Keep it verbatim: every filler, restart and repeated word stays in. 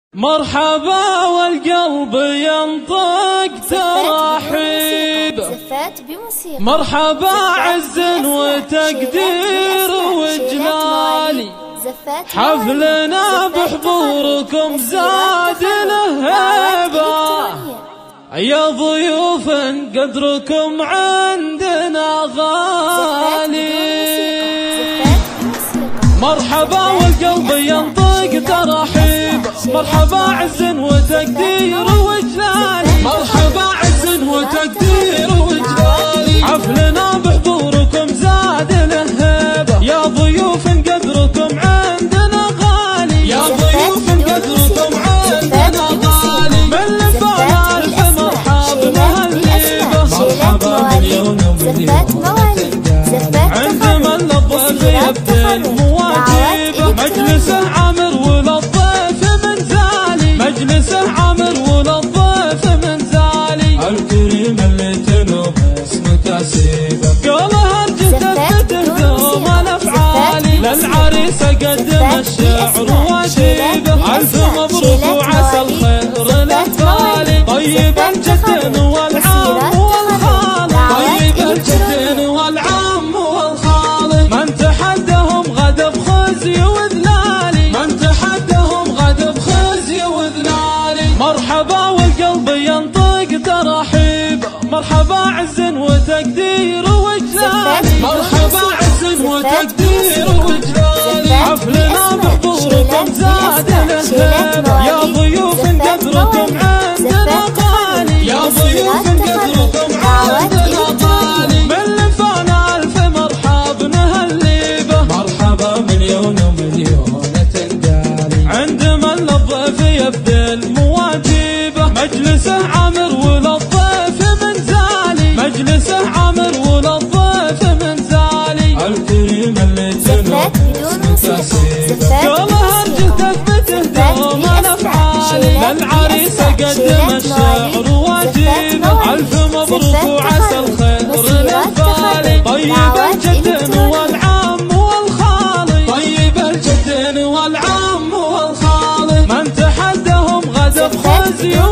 مرحبا والقلب ينطق ترحيب، مرحبا عز وتقدير وجلالي، حفلنا بحضوركم زاد له هيبة، يا ضيوف قدركم عندنا غالي. مرحبا والقلب ينطق ترحيب، مرحبا عز وتقدير وجلالي، مرحبا عز وتقدير وجلالي، حفلنا بحضوركم زاد له هيبة، يا ضيوف قدركم عندنا غالي، يا ضيوف قدركم عندنا غالي، من لفانا الف مرحب مهليبة، مرحبا مليون ومليون عند من للضيف يبدأ المواجيبة، مجلسه عامر وللضيف من زالي، مجلسه عامر وللضيف من زالي، الكريم اللي تنوب اسمه تسيبه، قولها الجدد تهدم الافعالي، للعريس قدم الشعر واجيبه، الف مبروك وعسى الخير للتالي، طيب الجدن والعام والخالي، طيب الجدن والعام والخالي، من تحدهم غدا بخزي وذلالي، من تحدهم غدا بخزي وذلالي، مرحبا والقلب ينطق ترحيب، مرحبا عز وتقدير وجلالي، مرحبا عز وتقدير وجلالي، حفلنا بحضوركم زاد له هيبة، يا ضيوف قدركم عندنا غالي، يا ضيوف قدركم عندنا غالي، من لفانا الف مرحب نهليبه، مرحبا مليون ومليون تنقالي، عند من للضيف يبدأ المواجيبه، مجلسه عامر وللضيف من زالي، مجلسه عامر وللضيف من زالي، الكريم اللي تنوب تسيبه، قولها الجدد تهدم الافعالي، للعريس قدم الشعر واجيبه، الف مبروك وعسى الخير للتالي، طيب الجدن والعام والخالي، طيب الجدن والعام والخالي، من تحدهم غدا بخزي